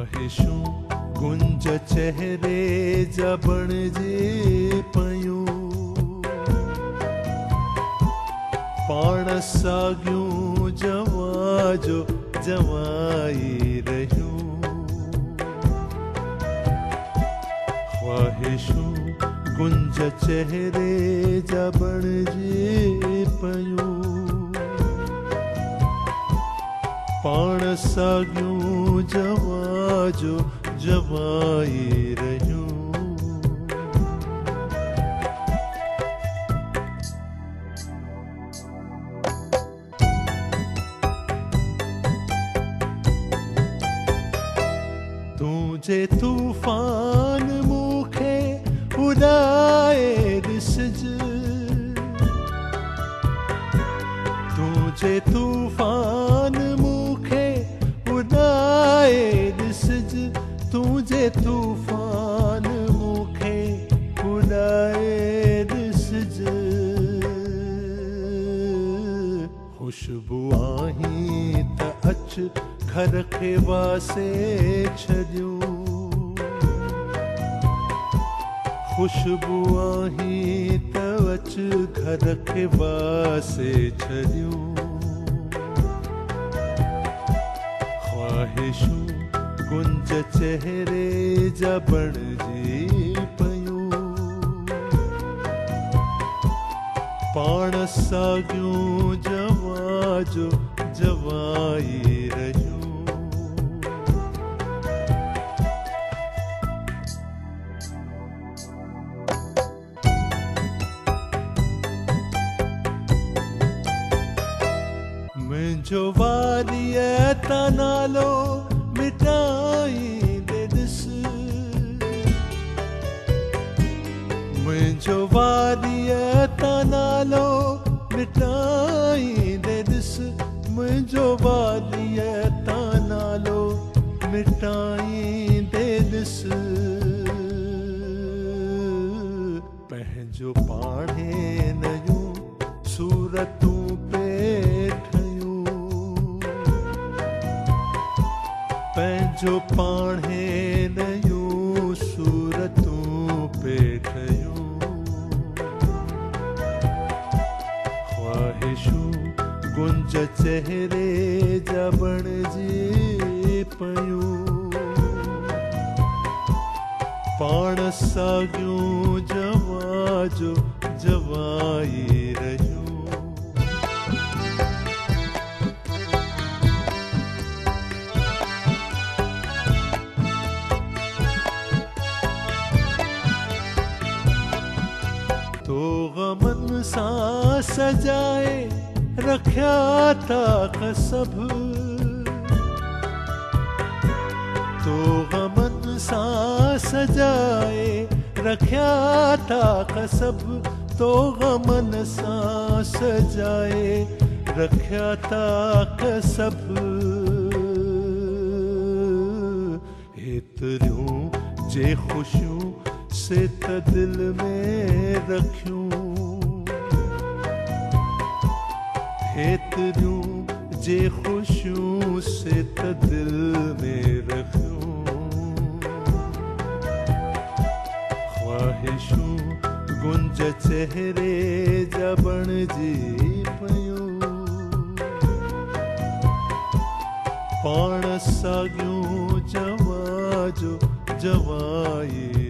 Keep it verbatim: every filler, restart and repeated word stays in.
ख्वाहिशूं गुंज चेहरे जा बणजे पयूं, पाण साॻियूं जवां जो जवाई रहियूं। ख्वाहिशूं गुंज चेहरे जा बणजे पयूं, पाण साॻियूं जवां जो जवाई रहियूं। तुझे तूफान मूंखे उॾाए ॾिसज, तुझे तूफान मूंखे उॾाए ॾिसज, तुझे तूफान मूंखे उॾाए ॾिसज। ख़ुशबू आहीं त अच घर खे वासे छॾियूं, ख़ुशबू आहीं त अच घर खे वासे छॾियूं। ख्वाहिशूं गुंज चेहरे जा बणजी पयूं, पाण साॻियूं जवां जो जवाई रहियूं। मुंहिंजो वारीअ तां नालो मिटाईंदे ॾिस, मुंहिंजो वारीअ तां नालो मिटाईंदे ॾिस, मुंहिंजो वारीअ तां नालो मिटाईंदे ॾिस। पंहिंजो पाणे नयूं सूरतूं पंहिंजो पाणे नयूं सूरतूं पेठयूं। ख्वाहिशूं गुंज चेहरे जा बणजे पयूं, पाण साॻियूं जवां जो जवाई रहियूं। तो गमन सां सजाए रखिया ताक सब, तो गमन सां सजाए रखिया ताक सब, तो गमन सां सजाए रखिया ताक सब। एतिरियूं जे ख़ुशियूं से त दिल में रखियूं, एतिरियूं जे ख़ुशियूं से त दिल में रखियूं। ख्वाहिशूं गुंज चेहरे जा बणजी पयूं, पाण साॻियूं जवां जो जवाई